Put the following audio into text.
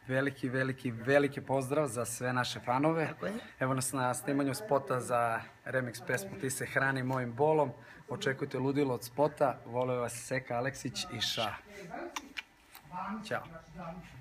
veliki pozdrav za sve naše fanove. Evo nas na snimanju spota za remix pesmu Ti se hrani mojim bolom. Očekujte ludilo od spota. Vole vas Seka Aleksić i Ša. Ćao.